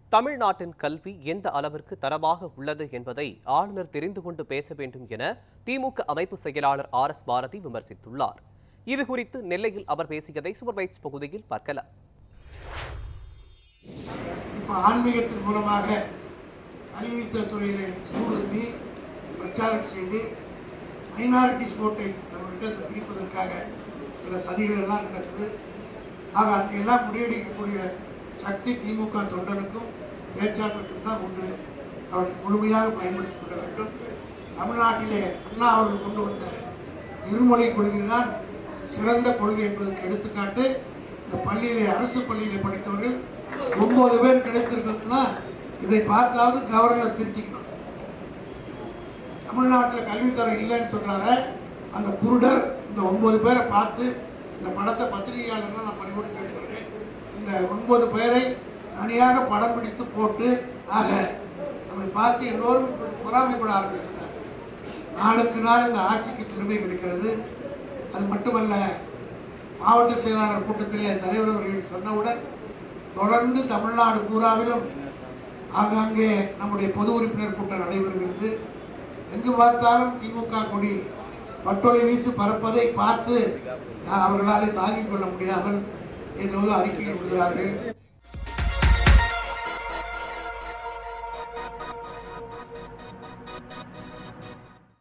தமிழ்நாட்டின் கல்வி எந்த அளவிற்கு தரமாக உள்ளது என்பதை ஆளுநர் தெரிந்து கொண்டு பேச வேண்டும் என திமுக அமைப்பு செயலாளர் RS பாரதி விமர்சித்துள்ளார். இதுகுறித்து நெல்லையில் அவர் பேசியதை சூப்பர்வைட்ஸ் பகுதியில் பார்க்கலாம். ஆன்மீகத்தின் மூலமாக கல்வித்துறையிலே ஊடுருவி பிரச்சாரம் செய்து மைனாரிட்டிஸ் ஓட்டை நம்மகிட்ட பிடிப்பதற்காக சில சதிகள் எல்லாம் நடக்குது. ஆக அதையெல்லாம் முறியடிக்கக்கூடிய சக்தி திமுக தொண்டனுக்கும் பேச்சாளருக்கும் தான் உண்டு. அவர்கள் முழுமையாக பயன்படுத்திக் கொள்ள வேண்டும். தமிழ்நாட்டிலே அண்ணா அவர்கள் கொண்டு வந்த இருமொழி கொள்கை தான் சிறந்த கொள்கை என்பதற்கு எடுத்துக்காட்டு. இந்த பள்ளியிலே அரசு பள்ளியிலே படித்தவர்கள் 9 பேர் கிடைத்திருக்கிறதுனா இதை பார்த்தாவது கவர்னர் திருத்திக்கணும். தமிழ்நாட்டில் கல்வித்துறை இல்லைன்னு சொல்றாரு அந்த குருடர் இந்த 9 பேரை பார்த்து இந்த படத்தை பத்திரிகையாளர்கள் நான் பணிபோடு கேட்டுக்கிறேன். இந்த 9 பேரை தனியாக படம் பிடித்து போட்டு ஆக நம்மை பார்த்து எல்லோரும் பொறாமைப்பட ஆரம்பிக்கிறார். நாளுக்கு நாள் இந்த ஆட்சிக்கு பெருமை கிடைக்கிறது. அது மட்டுமல்ல, மாவட்ட செயலாளர் கூட்டத்திலே தலைவர் அவர்கள் சொன்னவுடன் தொடர்ந்து தமிழ்நாடு பூராவிலும் ஆங்காங்கே நம்முடைய பொது உறுப்பினர் கூட்டம் நடைபெறுகிறது. எங்கு பார்த்தாலும் திமுக கொடி பட்டொலை வீசி பறப்பதை பார்த்து அவர்களால் தாங்கிக் கொள்ள முடியாமல் ஏதோ அறிக்கைகள் விடுகிறார்கள்.